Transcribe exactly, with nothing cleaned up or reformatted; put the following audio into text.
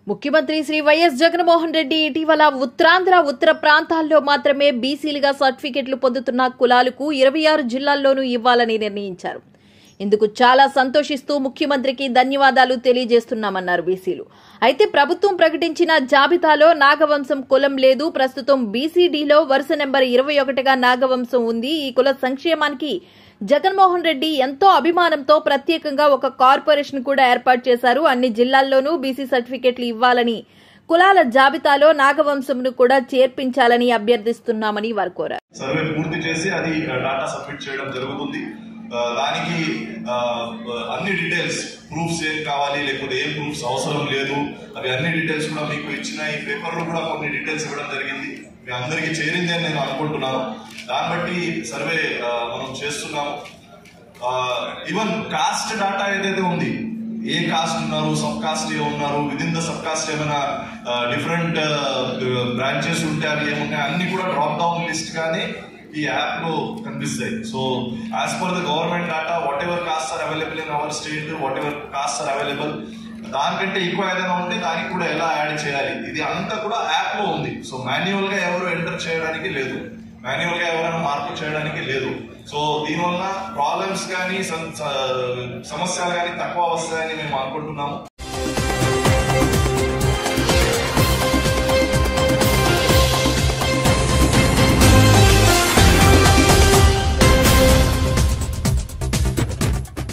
ముఖ్యమంత్రి శ్రీ వైఎస్ జగన్మోహన్ రెడ్డి ఇటీవల ఉత్తరాంధ్ర ఉత్తర ప్రాంతాల్లో మాత్రమే బీసీలుగా సర్టిఫికెట్లు పొందుతున్న కులాలకు ఇరవై ఆరు జిల్లాల్లోనూ ఇవ్వాలని నిర్ణయించారు. ఇందుకు చాలా సంతోషిస్తూ ముఖ్యమంత్రికి ధన్యవాదాలు తెలియజేస్తున్నామన్నారు బీసీలు. అయితే ప్రభుత్వం ప్రకటించిన జాబితాలో నాగవంశం కులం లేదు. ప్రస్తుతం బీసీడీలో వరుస నెంబర్ ఇరవై ఒకటిగా నాగవంశం ఉంది. ఈ కుల సంక్షేమానికి జగన్మోహన్ రెడ్డి ఎంతో అభిమానంతో ప్రత్యేకంగా ఒక కార్పొరేషన్ కూడా ఏర్పాటు చేశారు. అన్ని జిల్లాల్లోనూ బీసీ సర్టిఫికెట్లు ఇవ్వాలని, కులాల జాబితాలో నాగవంశంను కూడా చేర్పించాలని అభ్యర్థిస్తున్నామని వారు కోరారు. సర్వే పూర్తి చేసి అది డాటా సబ్మిట్ చేయడం జరుగుతుంది. దానికి అన్ని డీటెయిల్స్, ప్రూఫ్స్ ఏం కావాలి, లేకపోతే ఏం ప్రూఫ్స్ అవసరం లేదు, అవి అన్ని డీటెయిల్స్ కూడా మీకు ఇచ్చిన ఈ పేపర్లో కూడా కొన్ని డీటెయిల్స్ ఇవ్వడం జరిగింది. మీ అందరికీ చేరింది అని నేను అనుకుంటున్నాను. దాన్ని బట్టి సర్వే మనం చేస్తున్నాము. ఈవెన్ కాస్ట్ డాటా ఏదైతే ఉంది, ఏ కాస్ట్ ఉన్నారు, సబ్ కాస్ట్ ఏ ఉన్నారు, with in the sub caste ఏమైనా డిఫరెంట్ బ్రాంచెస్ ఉంటే అవి ఏముంటాయి అన్ని కూడా డ్రాప్ డౌన్ లిస్ట్ గానే ఈ యాప్ లో కనిపిస్తాయి. So as per the government data, whatever caste are available in our state, whatever caste are available, దానికంటే ఎక్కువ ఏదైనా ఉంటే దానికి కూడా ఎలా యాడ్ చేయాలి, ఇది అంతా కూడా యాప్ లో ఉంది. సో మాన్యువల్ గా ఎవరు ఎంటర్ చేయడానికి లేదు, మాన్యువల్ గా ఎవరైనా మార్పు చేయడానికి లేదు. సో దీనివల్ల ప్రాబ్లమ్స్ కానీ సమస్యలు కానీ తక్కువ వస్తాయని మేము అనుకుంటున్నాము.